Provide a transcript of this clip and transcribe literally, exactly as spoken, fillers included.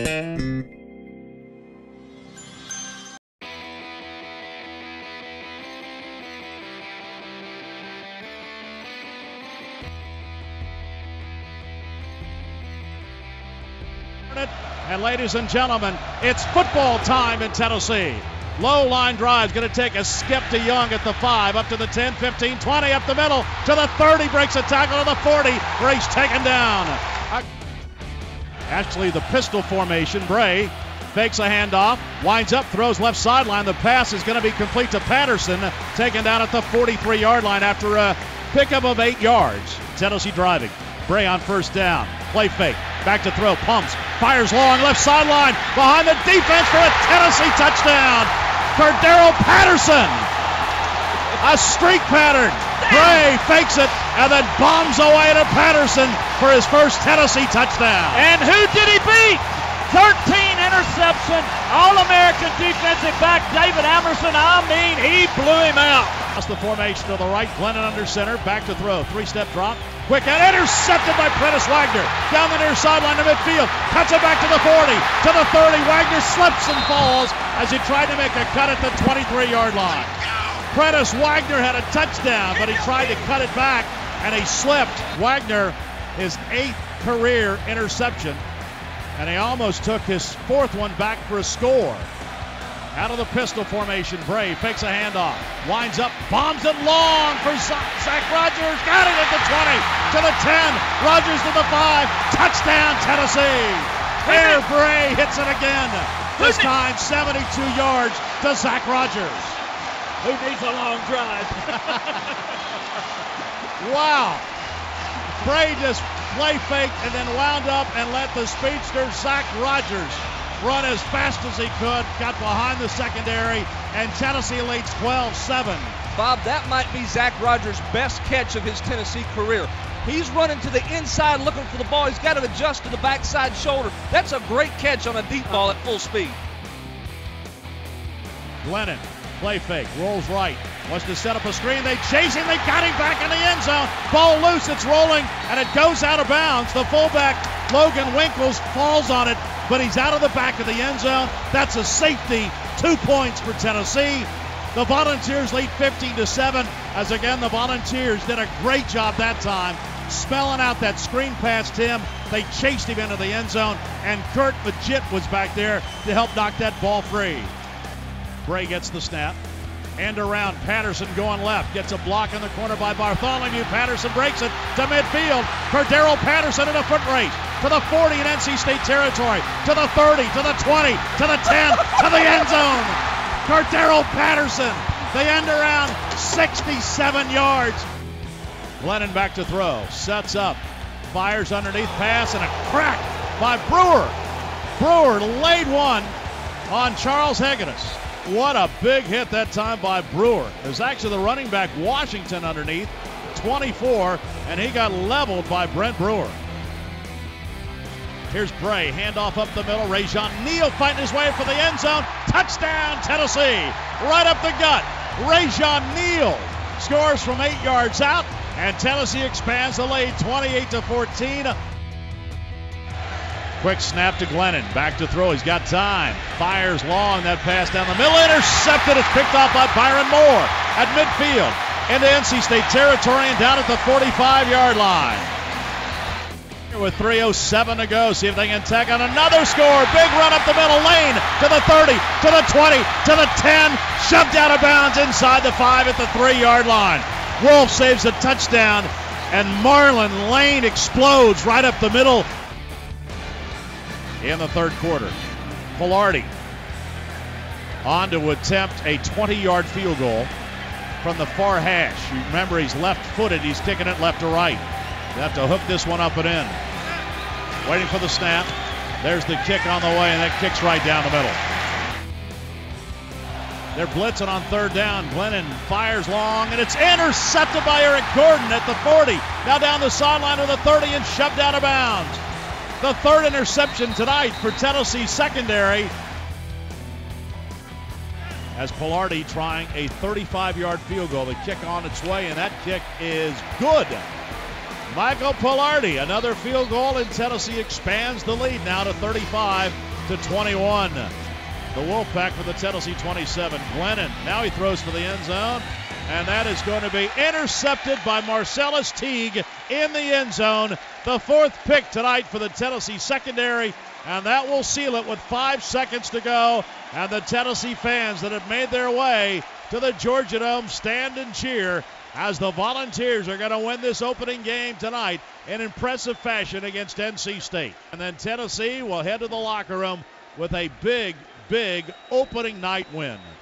And ladies and gentlemen, it's football time in Tennessee. Low line drive, going to take a skip to Young at the five, up to the ten, fifteen, twenty, up the middle, to the thirty, breaks a tackle to the forty, where he's taken down. Actually, the pistol formation, Bray fakes a handoff, winds up, throws left sideline. The pass is going to be complete to Patterson, taken down at the forty-three-yard line after a pickup of eight yards. Tennessee driving. Bray on first down. Play fake. Back to throw. Pumps. Fires long. Left sideline. Behind the defense for a Tennessee touchdown. Cordero Patterson. A streak pattern. Bray fakes it and then bombs away to Patterson for his first Tennessee touchdown. And who did he beat? thirteen interception, All-American defensive back David Amerson. I mean, he blew him out. That's the formation to the right. Glennon under center. Back to throw. Three-step drop. Quick and intercepted by Prentice Wagner. Down the near sideline to midfield. Cuts it back to the forty. To the thirty. Wagner slips and falls as he tried to make a cut at the twenty-three-yard line. Prentice Wagner had a touchdown, but he tried to cut it back, and he slipped. Wagner, his eighth career interception, and he almost took his fourth one back for a score. Out of the pistol formation, Bray fakes a handoff, winds up, bombs it long for Zach Rogers, got it at the twenty, to the ten, Rogers to the five, touchdown Tennessee. Air Bray hits it again, this time seventy-two yards to Zach Rogers. Who needs a long drive? Wow. Bray just play faked and then wound up and let the speedster Zach Rogers run as fast as he could, got behind the secondary, and Tennessee leads twelve seven. Bob, that might be Zach Rogers' best catch of his Tennessee career. He's running to the inside looking for the ball. He's got to adjust to the backside shoulder. That's a great catch on a deep ball at full speed. Glennon, play fake, rolls right, wants to set up a screen. They chase him, they got him back in the end zone. Ball loose, it's rolling, and it goes out of bounds. The fullback, Logan Winkles, falls on it, but he's out of the back of the end zone. That's a safety, two points for Tennessee. The Volunteers lead fifteen to seven, as again the Volunteers did a great job that time, spelling out that screen past him. They chased him into the end zone, and Kurt Majit was back there to help knock that ball free. Bray gets the snap. And around, Patterson going left. Gets a block in the corner by Bartholomew. Patterson breaks it to midfield. Cordero Patterson in a foot race to the forty in N C State territory. To the thirty, to the twenty, to the ten, to the end zone. Cordero Patterson, the end around, sixty-seven yards. Glennon back to throw. Sets up. Fires underneath pass and a crack by Brewer. Brewer laid one on Charles Hegedus. What a big hit that time by Brewer. There's actually the running back Washington underneath, twenty-four, and he got leveled by Brent Brewer. Here's Bray, handoff up the middle. Rajon Neal fighting his way for the end zone. Touchdown, Tennessee. Right up the gut. Rajon Neal scores from eight yards out, and Tennessee expands the lead twenty-eight to fourteen. Quick snap to Glennon. Back to throw. He's got time. Fires long. That pass down the middle. Intercepted. It's picked off by Byron Moore at midfield. Into N C State territory and down at the forty-five-yard line. With three oh seven to go. See if they can tack on another score. Big run up the middle lane to the thirty, to the twenty, to the ten. Shoved out of bounds inside the five at the three-yard line. Wolf saves a touchdown, and Marlon Lane explodes right up the middle. In the third quarter, Pilardi on to attempt a twenty-yard field goal from the far hash. You remember he's left-footed. He's kicking it left to right. You have to hook this one up and in. Waiting for the snap. There's the kick on the way, and that kicks right down the middle. They're blitzing on third down. Glennon fires long, and it's intercepted by Eric Gordon at the forty. Now down the sideline to the thirty and shoved out of bounds. The third interception tonight for Tennessee secondary, as Pilardi trying a thirty-five-yard field goal. The kick on its way, and that kick is good. Michael Pilardi, another field goal, and Tennessee expands the lead now to thirty-five to twenty-one. The Wolfpack for the Tennessee twenty-seven. Glennon, now he throws to the end zone, and that is going to be intercepted by Marcellus Teague in the end zone. The fourth pick tonight for the Tennessee secondary, and that will seal it with five seconds to go. And the Tennessee fans that have made their way to the Georgia Dome stand and cheer as the Volunteers are going to win this opening game tonight in impressive fashion against N C State. And then Tennessee will head to the locker room with a big, big opening night win.